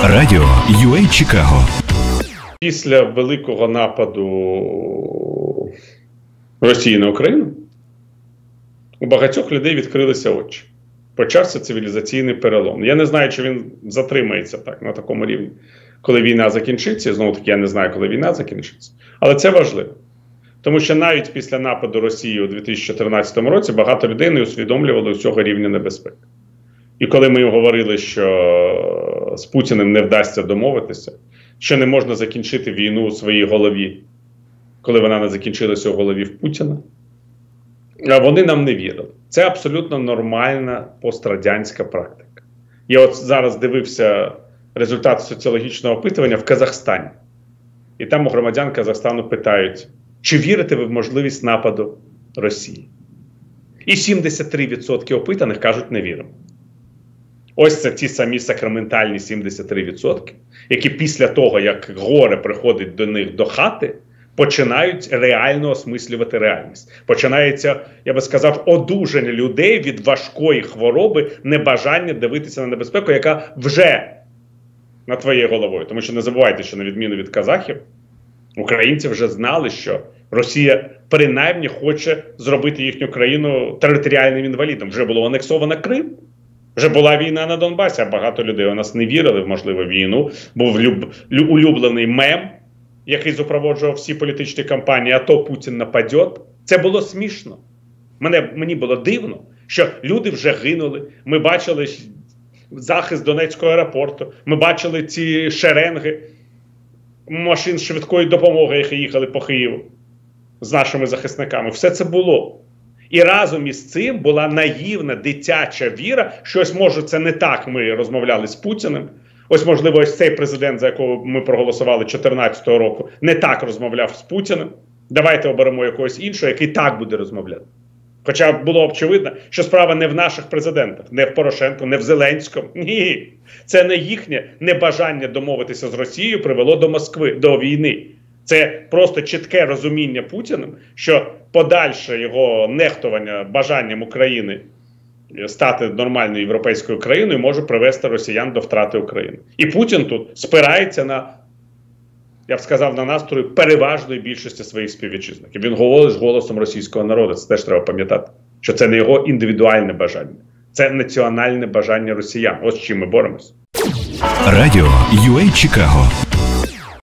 Радіо UA Чикаго. Після великого нападу Росії на Україну у багатьох людей відкрилися очі. Почався цивілізаційний перелом. Я не знаю, чи він затримається так на такому рівні, коли війна закінчиться. Знову-таки, я не знаю, коли війна закінчиться. Але це важливо. Тому що навіть після нападу Росії у 2014 році багато людей не усвідомлювали усього рівня небезпеки. І коли ми говорили, що з Путіним не вдасться домовитися, що не можна закінчити війну у своїй голові, коли вона не закінчилася у голові в Путіна, вони нам не вірили. Це абсолютно нормальна пострадянська практика. Я от зараз дивився результати соціологічного опитування в Казахстані. І там у громадян Казахстану питають, чи вірите ви в можливість нападу Росії? І 73% опитаних кажуть, не віримо. Ось це ті самі сакраментальні 73%, які після того, як горе приходить до них до хати, починають реально осмислювати реальність. Починається, я би сказав, одужання людей від важкої хвороби, небажання дивитися на небезпеку, яка вже над твоєю головою. Тому що не забувайте, що на відміну від казахів, українці вже знали, що Росія принаймні хоче зробити їхню країну територіальним інвалідом. Вже було анексовано Крим. Вже була війна на Донбасі, а багато людей у нас не вірили в можливу війну. Був улюблений мем, який супроводжував всі політичні кампанії, а то Путін нападе. Це було смішно. Мені було дивно, що люди вже гинули. Ми бачили захист Донецького аеропорту, ми бачили ці шеренги машин швидкої допомоги, які їхали по Києву з нашими захисниками. Все це було. І разом із цим була наївна, дитяча віра, що ось може це не так ми розмовляли з Путіним. Ось можливо ось цей президент, за якого ми проголосували 2014 року, не так розмовляв з Путіним. Давайте оберемо якогось іншого, який так буде розмовляти. Хоча було очевидно, що справа не в наших президентах, не в Порошенку, не в Зеленському. Ні, це не їхнє небажання домовитися з Росією привело до Москви, до війни. Це просто чітке розуміння Путіним, що подальше його нехтування бажанням України стати нормальною європейською країною може привести росіян до втрати України. І Путін тут спирається на, я б сказав, на настрої переважної більшості своїх співвітчизників. Він говорить голосом російського народу. Це теж треба пам'ятати, що це не його індивідуальне бажання. Це національне бажання росіян. Ось з чим ми боремось. Радіо UA Чикаго.